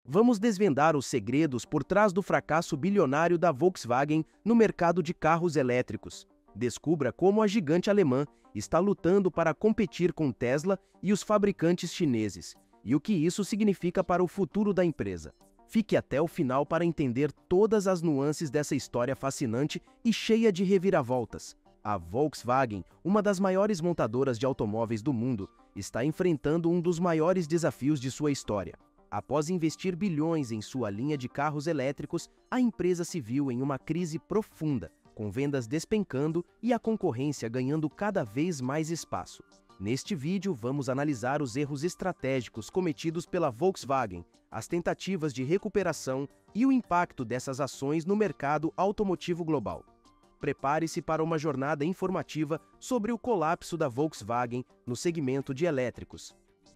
Vamos desvendar os segredos por trás do fracasso bilionário da Volkswagen no mercado de carros elétricos. Descubra como a gigante alemã está lutando para competir com Tesla e os fabricantes chineses, e o que isso significa para o futuro da empresa. Fique até o final para entender todas as nuances dessa história fascinante e cheia de reviravoltas. A Volkswagen, uma das maiores montadoras de automóveis do mundo, está enfrentando um dos maiores desafios de sua história. Após investir bilhões em sua linha de carros elétricos, a empresa se viu em uma crise profunda, com vendas despencando e a concorrência ganhando cada vez mais espaço. Neste vídeo, vamos analisar os erros estratégicos cometidos pela Volkswagen, as tentativas de recuperação e o impacto dessas ações no mercado automotivo global. Prepare-se para uma jornada informativa sobre o colapso da Volkswagen no segmento de elétricos.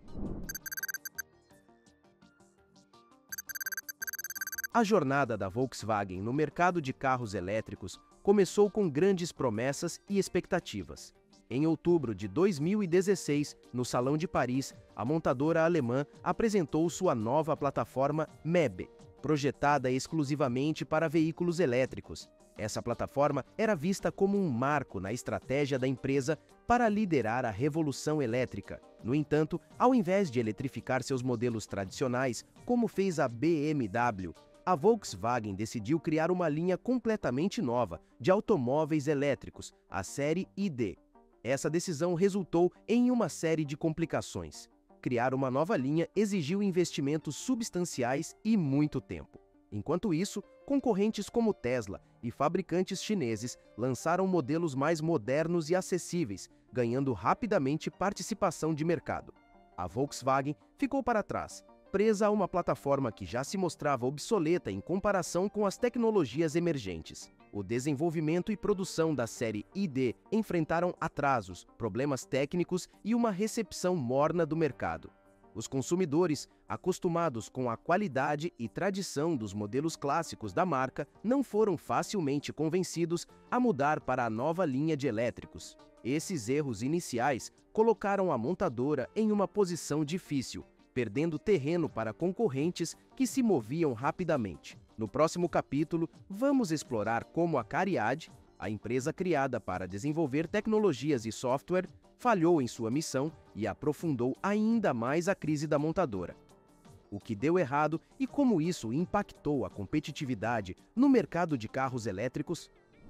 A jornada da Volkswagen no mercado de carros elétricos começou com grandes promessas e expectativas. Em outubro de 2016, no Salão de Paris, a montadora alemã apresentou sua nova plataforma MEB, projetada exclusivamente para veículos elétricos. Essa plataforma era vista como um marco na estratégia da empresa para liderar a revolução elétrica. No entanto, ao invés de eletrificar seus modelos tradicionais, como fez a BMW, a Volkswagen decidiu criar uma linha completamente nova de automóveis elétricos, a série ID. Essa decisão resultou em uma série de complicações. Criar uma nova linha exigiu investimentos substanciais e muito tempo. Enquanto isso, concorrentes como Tesla e fabricantes chineses lançaram modelos mais modernos e acessíveis, ganhando rapidamente participação de mercado. A Volkswagen ficou para trás, presa a uma plataforma que já se mostrava obsoleta em comparação com as tecnologias emergentes. O desenvolvimento e produção da série ID enfrentaram atrasos, problemas técnicos e uma recepção morna do mercado. Os consumidores, acostumados com a qualidade e tradição dos modelos clássicos da marca, não foram facilmente convencidos a mudar para a nova linha de elétricos. Esses erros iniciais colocaram a montadora em uma posição difícil, perdendo terreno para concorrentes que se moviam rapidamente. No próximo capítulo, vamos explorar como a CARIAD, a empresa criada para desenvolver tecnologias e software, falhou em sua missão e aprofundou ainda mais a crise da montadora. O que deu errado e como isso impactou a competitividade no mercado de carros elétricos?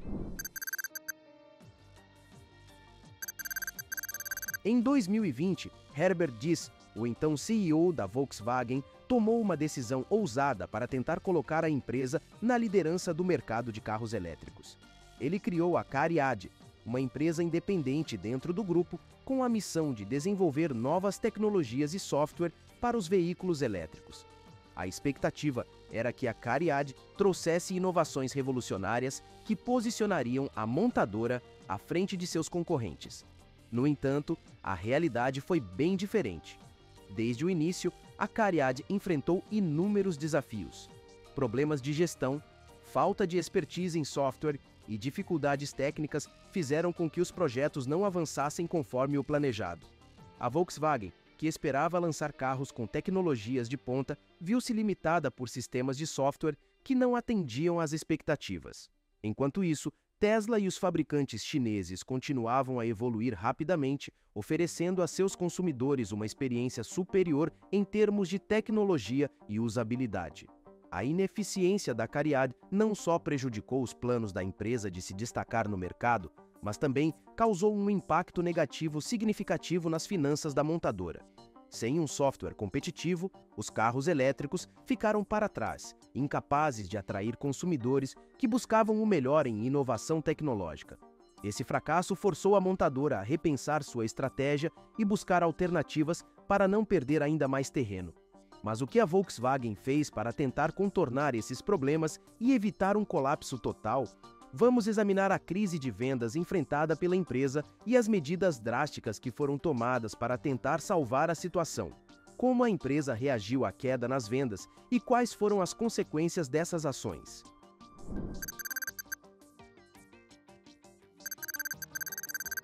Em 2020, Herbert Diess, o então CEO da Volkswagen, tomou uma decisão ousada para tentar colocar a empresa na liderança do mercado de carros elétricos. Ele criou a CARIAD, uma empresa independente dentro do grupo com a missão de desenvolver novas tecnologias e software para os veículos elétricos. A expectativa era que a CARIAD trouxesse inovações revolucionárias que posicionariam a montadora à frente de seus concorrentes. No entanto, a realidade foi bem diferente. Desde o início, a CARIAD enfrentou inúmeros desafios. Problemas de gestão, falta de expertise em software e dificuldades técnicas fizeram com que os projetos não avançassem conforme o planejado. A Volkswagen, que esperava lançar carros com tecnologias de ponta, viu-se limitada por sistemas de software que não atendiam às expectativas. Enquanto isso, Tesla e os fabricantes chineses continuavam a evoluir rapidamente, oferecendo a seus consumidores uma experiência superior em termos de tecnologia e usabilidade. A ineficiência da CARIAD não só prejudicou os planos da empresa de se destacar no mercado, mas também causou um impacto negativo significativo nas finanças da montadora. Sem um software competitivo, os carros elétricos ficaram para trás, incapazes de atrair consumidores que buscavam o melhor em inovação tecnológica. Esse fracasso forçou a montadora a repensar sua estratégia e buscar alternativas para não perder ainda mais terreno. Mas o que a Volkswagen fez para tentar contornar esses problemas e evitar um colapso total? Vamos examinar a crise de vendas enfrentada pela empresa e as medidas drásticas que foram tomadas para tentar salvar a situação. Como a empresa reagiu à queda nas vendas e quais foram as consequências dessas ações.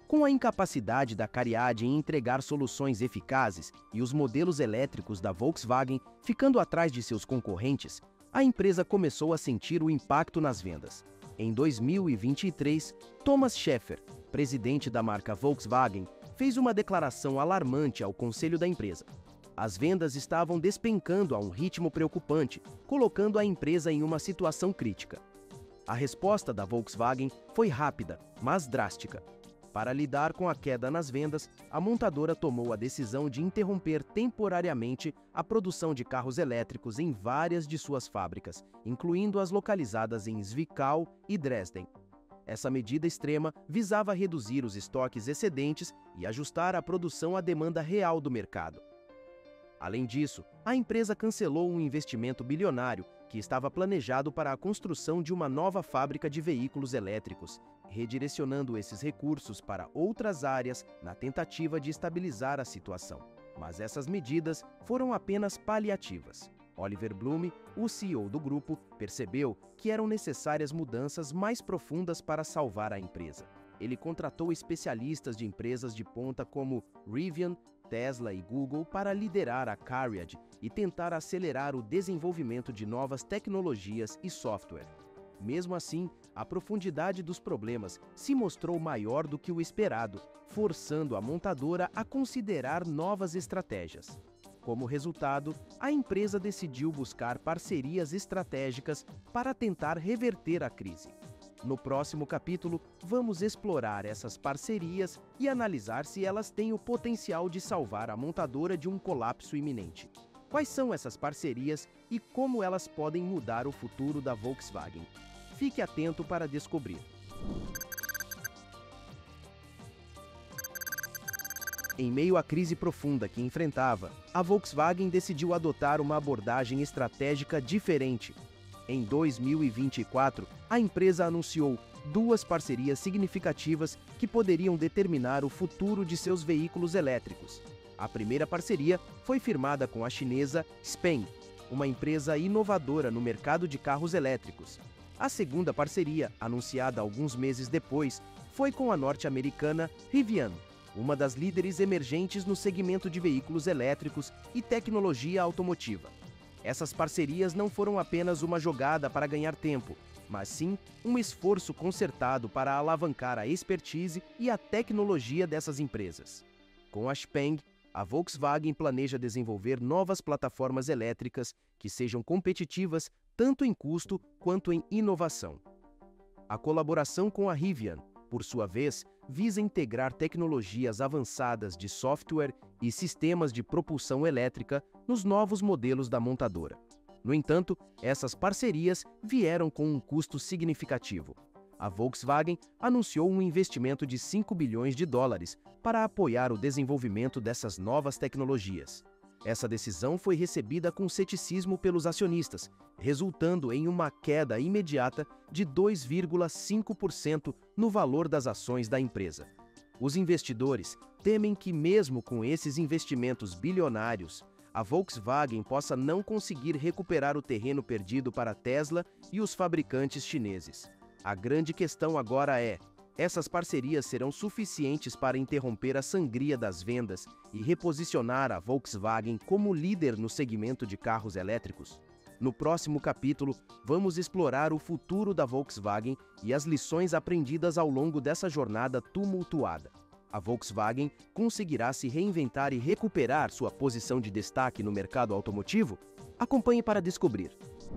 Com a incapacidade da Cariad em entregar soluções eficazes e os modelos elétricos da Volkswagen ficando atrás de seus concorrentes, a empresa começou a sentir o impacto nas vendas. Em 2023, Thomas Schäfer, presidente da marca Volkswagen, fez uma declaração alarmante ao conselho da empresa. As vendas estavam despencando a um ritmo preocupante, colocando a empresa em uma situação crítica. A resposta da Volkswagen foi rápida, mas drástica. Para lidar com a queda nas vendas, a montadora tomou a decisão de interromper temporariamente a produção de carros elétricos em várias de suas fábricas, incluindo as localizadas em Zwickau e Dresden. Essa medida extrema visava reduzir os estoques excedentes e ajustar a produção à demanda real do mercado. Além disso, a empresa cancelou um investimento bilionário que estava planejado para a construção de uma nova fábrica de veículos elétricos, redirecionando esses recursos para outras áreas na tentativa de estabilizar a situação. Mas essas medidas foram apenas paliativas. Oliver Blume, o CEO do grupo, percebeu que eram necessárias mudanças mais profundas para salvar a empresa. Ele contratou especialistas de empresas de ponta como Rivian, Tesla e Google para liderar a Cariad e tentar acelerar o desenvolvimento de novas tecnologias e software. Mesmo assim, a profundidade dos problemas se mostrou maior do que o esperado, forçando a montadora a considerar novas estratégias. Como resultado, a empresa decidiu buscar parcerias estratégicas para tentar reverter a crise. No próximo capítulo, vamos explorar essas parcerias e analisar se elas têm o potencial de salvar a montadora de um colapso iminente. Quais são essas parcerias e como elas podem mudar o futuro da Volkswagen? Fique atento para descobrir. Em meio à crise profunda que enfrentava, a Volkswagen decidiu adotar uma abordagem estratégica diferente. Em 2024, a empresa anunciou duas parcerias significativas que poderiam determinar o futuro de seus veículos elétricos. A primeira parceria foi firmada com a chinesa XPeng, uma empresa inovadora no mercado de carros elétricos. A segunda parceria, anunciada alguns meses depois, foi com a norte-americana Rivian, uma das líderes emergentes no segmento de veículos elétricos e tecnologia automotiva. Essas parcerias não foram apenas uma jogada para ganhar tempo, mas sim um esforço concertado para alavancar a expertise e a tecnologia dessas empresas. Com a XPeng, a Volkswagen planeja desenvolver novas plataformas elétricas que sejam competitivas tanto em custo quanto em inovação. A colaboração com a Rivian, por sua vez, visa integrar tecnologias avançadas de software e sistemas de propulsão elétrica nos novos modelos da montadora. No entanto, essas parcerias vieram com um custo significativo. A Volkswagen anunciou um investimento de 5 bilhões de dólares para apoiar o desenvolvimento dessas novas tecnologias. Essa decisão foi recebida com ceticismo pelos acionistas, resultando em uma queda imediata de 2,5% no valor das ações da empresa. Os investidores temem que, mesmo com esses investimentos bilionários, a Volkswagen possa não conseguir recuperar o terreno perdido para a Tesla e os fabricantes chineses. A grande questão agora é: essas parcerias serão suficientes para interromper a sangria das vendas e reposicionar a Volkswagen como líder no segmento de carros elétricos? No próximo capítulo, vamos explorar o futuro da Volkswagen e as lições aprendidas ao longo dessa jornada tumultuada. A Volkswagen conseguirá se reinventar e recuperar sua posição de destaque no mercado automotivo? Acompanhe para descobrir.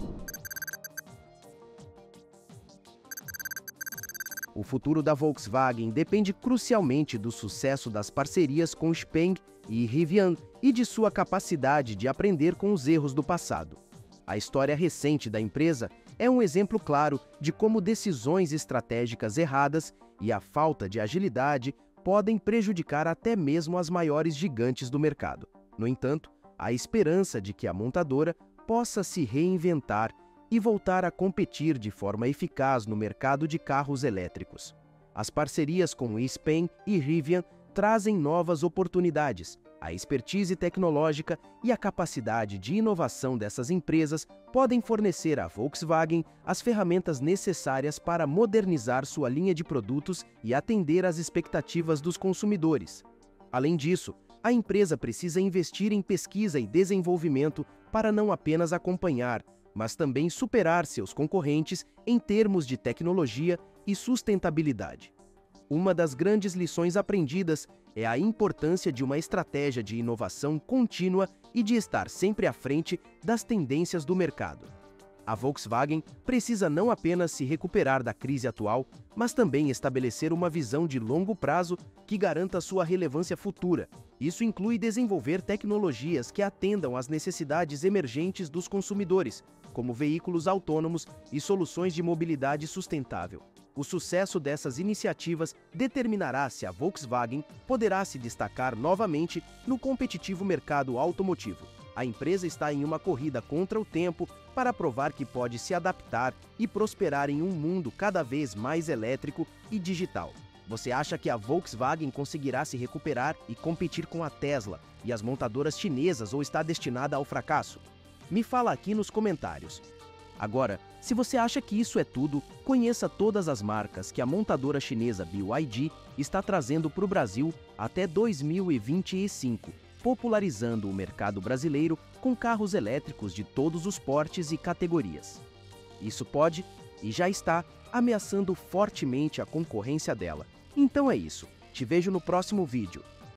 O futuro da Volkswagen depende crucialmente do sucesso das parcerias com XPeng e Rivian e de sua capacidade de aprender com os erros do passado. A história recente da empresa é um exemplo claro de como decisões estratégicas erradas e a falta de agilidade podem prejudicar até mesmo as maiores gigantes do mercado. No entanto, há esperança de que a montadora possa se reinventar e voltar a competir de forma eficaz no mercado de carros elétricos. As parcerias com XPeng e Rivian trazem novas oportunidades, A expertise tecnológica e a capacidade de inovação dessas empresas podem fornecer à Volkswagen as ferramentas necessárias para modernizar sua linha de produtos e atender às expectativas dos consumidores. Além disso, a empresa precisa investir em pesquisa e desenvolvimento para não apenas acompanhar, mas também superar seus concorrentes em termos de tecnologia e sustentabilidade. Uma das grandes lições aprendidas é a importância de uma estratégia de inovação contínua e de estar sempre à frente das tendências do mercado. A Volkswagen precisa não apenas se recuperar da crise atual, mas também estabelecer uma visão de longo prazo que garanta sua relevância futura. Isso inclui desenvolver tecnologias que atendam às necessidades emergentes dos consumidores, como veículos autônomos e soluções de mobilidade sustentável. O sucesso dessas iniciativas determinará se a Volkswagen poderá se destacar novamente no competitivo mercado automotivo. A empresa está em uma corrida contra o tempo para provar que pode se adaptar e prosperar em um mundo cada vez mais elétrico e digital. Você acha que a Volkswagen conseguirá se recuperar e competir com a Tesla e as montadoras chinesas ou está destinada ao fracasso? Me fala aqui nos comentários. Agora, se você acha que isso é tudo, conheça todas as marcas que a montadora chinesa BYD está trazendo para o Brasil até 2025, popularizando o mercado brasileiro com carros elétricos de todos os portes e categorias. Isso pode, e já está, ameaçando fortemente a concorrência dela. Então é isso. Te vejo no próximo vídeo.